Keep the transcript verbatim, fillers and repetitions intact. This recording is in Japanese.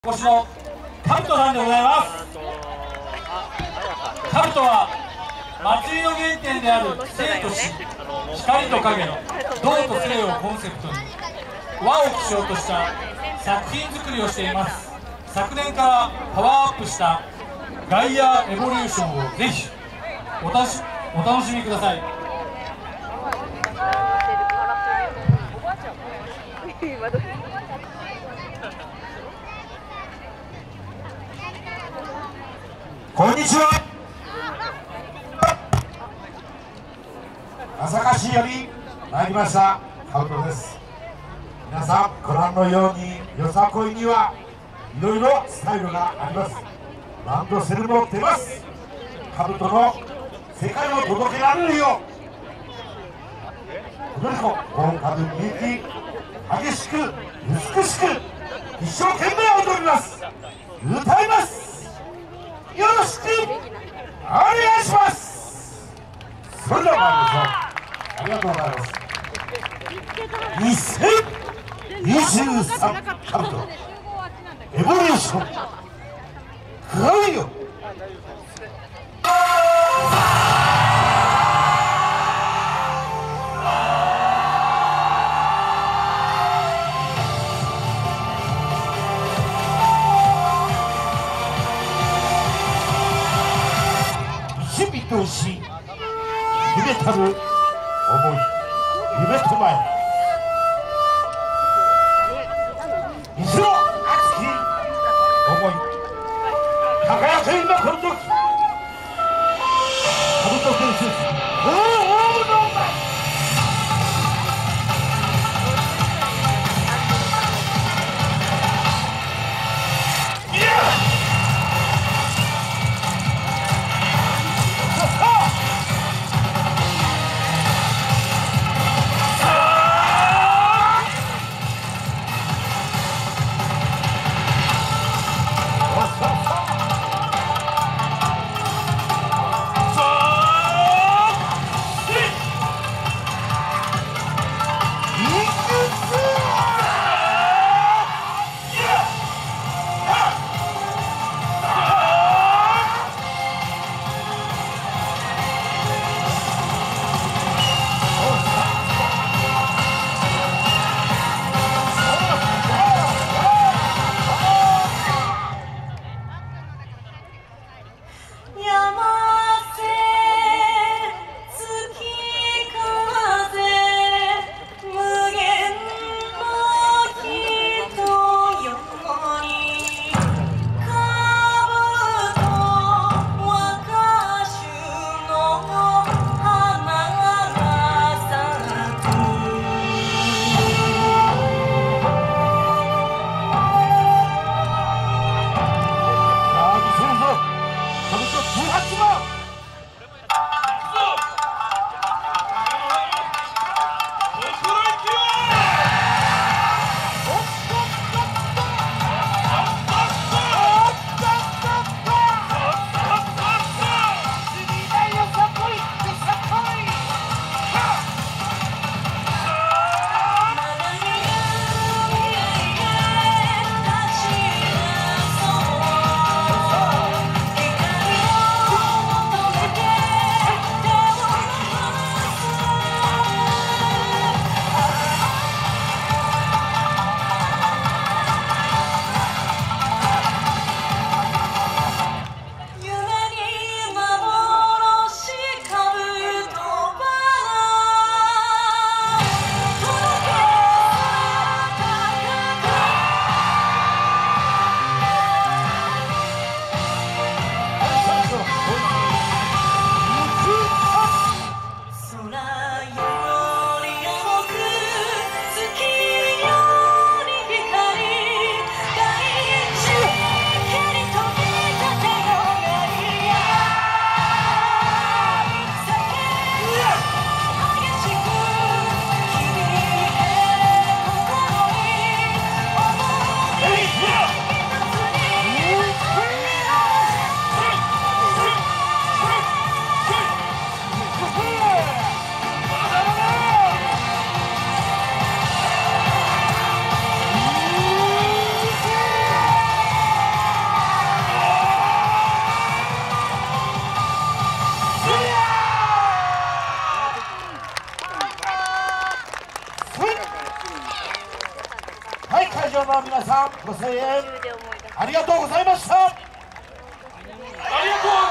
お越しのカブトさんでございます。カブトは祭りの原点である生と死、光と影の動と静をコンセプトに和を基調とした作品作りをしています。昨年からパワーアップしたガイアエボリューションをぜひおたしお楽しみください。 こんにちは。朝霞市より参りましたカブトです。皆さんご覧のようによさこいにはいろいろスタイルがあります。ランドセルも出ます。カブトの世界を届けられるよう踊り子豪華で人気激しく美しく一生懸命踊ります。歌います。よろしくお願いします。それでは参りましょう。ありがとうございます。にせんにじゅうさんカブトエボリューション来いよ。見通し夢たる思い夢と前水の熱き思い輝け今この時カブト伝説大大の前はい、会場の皆さんご声援ありがとうございました。 ありがとう